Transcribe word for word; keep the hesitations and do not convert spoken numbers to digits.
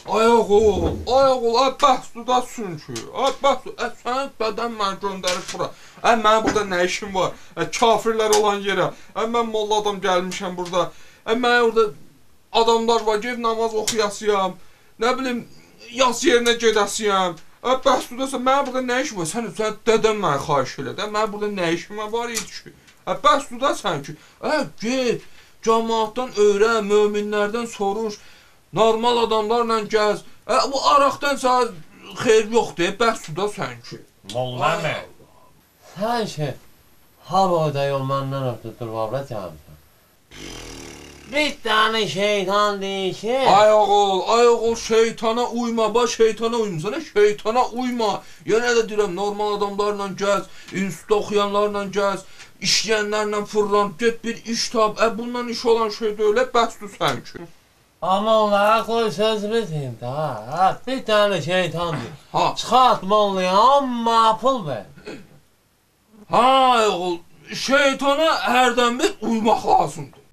Ay oğul, ay oğul, ay bəxtudasın ki. Ay bəxtu, ə sən bədən mən göndərib bura. Ə mənim burada nə işim var? Ə kafirlər olan yerə. Ə mən molla adam gəlmişəm burada. Ə mən orada adamlar var, gev namaz oxuyasıyam. Nə bilim, yas yerinə gedəsiyəm. Ə bəxtudasan, mənim burada nə işim var? Sən sən dədən məni xahiş elədi. Mənim burada nə işim var idi ki? Ə bəxtudasan ki, ə get, cəmaatdan öyrən, möminlərdən soruş. Normal adamlarla gəz. Ə, bu araqdan sənə xeyir yoxdur, bəs suda sən ki. Molla mı? Sən ki, havoda yol məndən ötü durvabra cəmsən. Bir tane şeytan deyir ki... Ay oğul, ay oğul, şeytana uyma, bax şeytana uymuşsan, şeytana uyma. Yenə də deyirəm, normal adamlarla gəz, institutda oxuyanlarla gəz, işləyənlərlə fırlan, get bir iş tap, ə, bundan iş olan şey deyil, bəs dur sən ki. Amma onlara qoy sözümü deyim də, ha, bir tane şeytandır. Ha. Çıxart mollaya, amma pul ver. Ha, oğul, şeytana hərdən bir uymaq lazımdır.